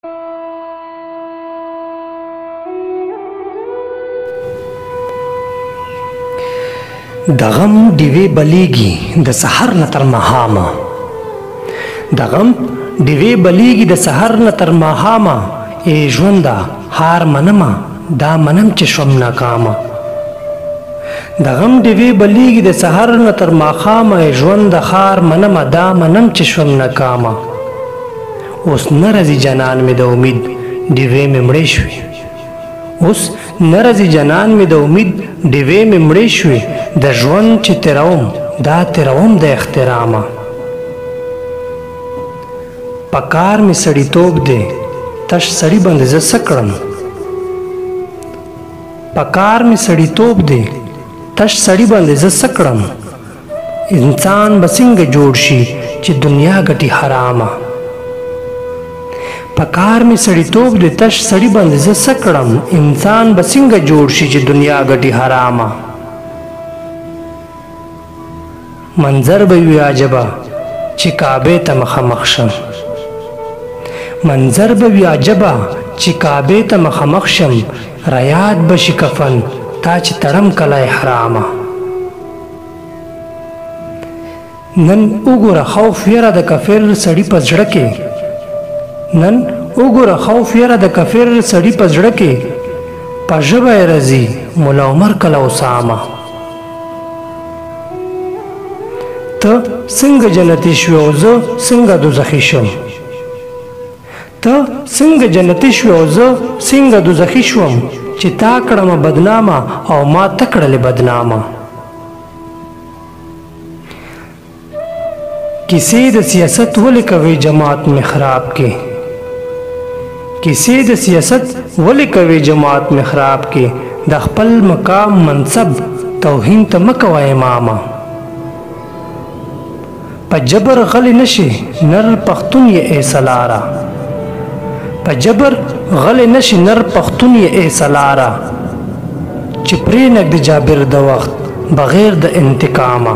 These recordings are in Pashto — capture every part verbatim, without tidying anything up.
د غم ډیوې بلیږي د سحر نه تر ماښامه د غم ډیوې بلیږي د سحر نه تر ماښامه ای ژونده هار منمه دا منم چې شوم ناکامه د غم ډیوې بلیږي د سحر نه تر ماښامه ای ژونده هار منمه دا منم چې شوم ناکامه اوس نه راځي جانان مې د امید ډیوې مې مړې شوې اوس نه راځي جانان مې د امید ډیوې مې مړې شوې د ژوند چې تیروم دا تیروم د احترامه په کار مې سړیتوب دی تش سړي باندې زه څه کړم په کار مې سړیتوب دی تش سړي باندې زه څه کړم انسان به څنګه جوړ شي چې دنیا ګټي حرامه په کار مې سړیتوب دی تش سړي باندې زه څه کړم انسان به څنګه جوړ شي چې دنیا ګټي حرامه منظر به وي عجبه چې کعبې ته مخامخ شم منظر به وي عجبه چې کعبې ته مخامخ شم ریاد به شي کفن تا چې تړم کله احرامه نن وګوره خوف یره د کافر سړي په زړه کې نن وګوره خوف یره د کافر سړي په زړه کې په ژبه یې راځي ملا عمر کله اسامه ته څنګه جنتي شوې او زه څنګه دوزخي شم ته څنګه جنتي شوې او زه څنګه دوزخي شوم چې تا کړمه بدنامه او ما ته کړلې بدنامه کیسې د سیاست ولې کوي جماعت محراب کې کیسې د سیاست ولې کوي جماعت محراب کې د خپل مقام منصب توهین ته مه کوه امامه په جبر غلی نشي نر پښتون یې ای سلاره په جبر غلی نشي نر پښتون یې ای سلاره چې پرېنږدي جابر د وخت بغیر د انتقامه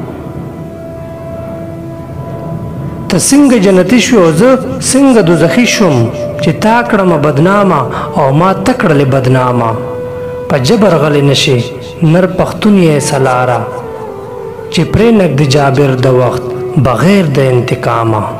ته څنګه جنتي شوې او زه څنګه دوزخي شوم چې تا کړمه بدنامه او ما ته کړلې بدنامه په جبر غلی نشي نر پښتون یې ای سلاره چې پرېنږدي جابر د وخت بغیر د انتقامه